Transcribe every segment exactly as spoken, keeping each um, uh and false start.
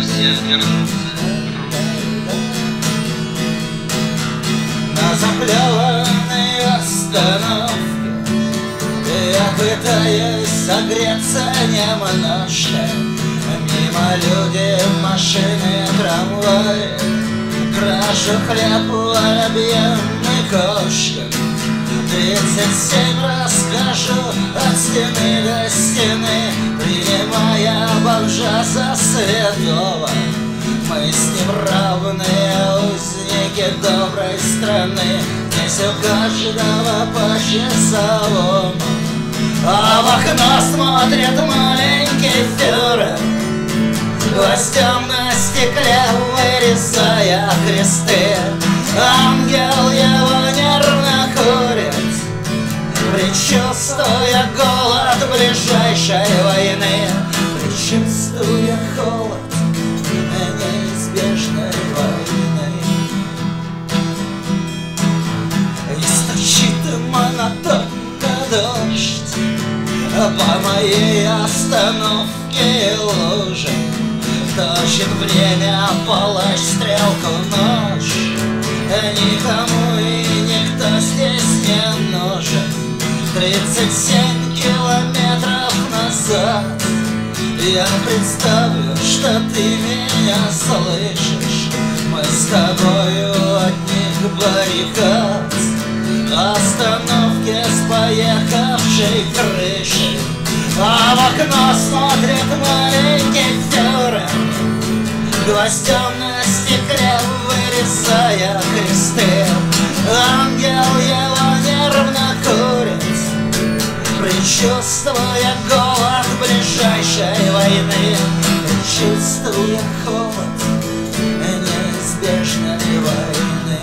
все вернутся к на заплеванной остановке я пытаюсь согреться немножко. Мимо люди, машины, трамваи, крашу хлеб воробьям и кошкам. Тридцать семь расскажу от стены до стены, принимая бомжа за святого. Мы с ним равные узники доброй страны, здесь у каждого по часовому. А в окно смотрит маленький фюрер, гвоздем на стекле вырезая кресты. Ангел его нервно курит, предчувствуя голод ближайшей войны, предчувствуя холод неизбежной войны. И стучит монотонно дождь по моей остановке и луже. Точит время полощь стрелку нож. Никому и никто здесь не нужен. Тридцать семь километров назад я представлю, что ты меня слышишь. Мы с тобою одних баррикад, остановки с поехавшей крышей. А в окно смотрит маленький фюрер, гвоздем на стекле вырезая кресты. Ангел его нервно курит, предчувствуя голод ближайшей войны, предчувствуя холод неизбежной войны.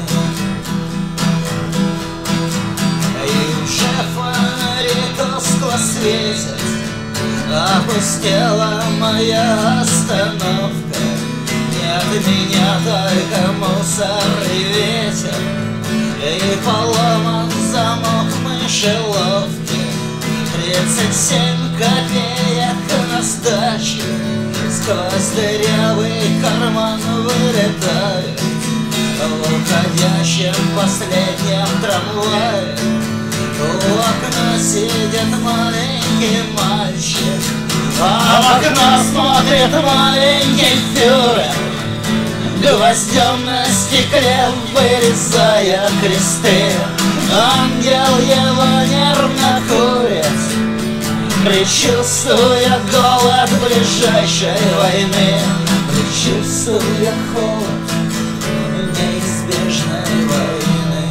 И уже фонари тускло светят, опустела моя остановка. Нет меня только мусор и ветер, и поломан замок мышеловки. Тридцать семь копеек на сдачу сквозь дырявый карман вылетает. В уходящем последнем трамвае у окна сидит маленький мальчик, а в окно смотрит маленький фюрер, гвоздем на стекле вырезая кресты. Ангел его нервно курит, предчувствуя голод ближайшей войны, предчувствуя холод неизбежной войны.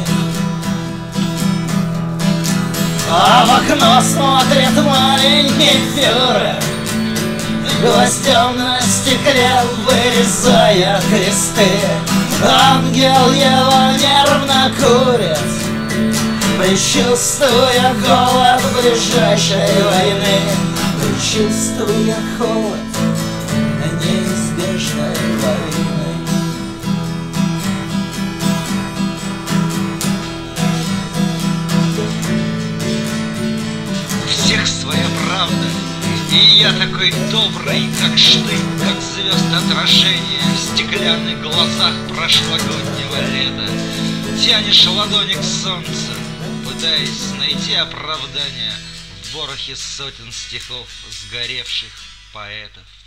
А в окно смотрит маленький фюрер, гвоздем на стекле вырезая кресты. Ангел его нервно курит, предчувствуя голод ближайшей войны, предчувствуя холод неизбежной войны. У всех своя правда, и я такой добрый, как штык, как звезд отражение в стеклянных глазах прошлогоднего лета. Тянешь ладони к солнцу, пытаясь найти оправдание в ворохе сотен стихов сгоревших поэтов.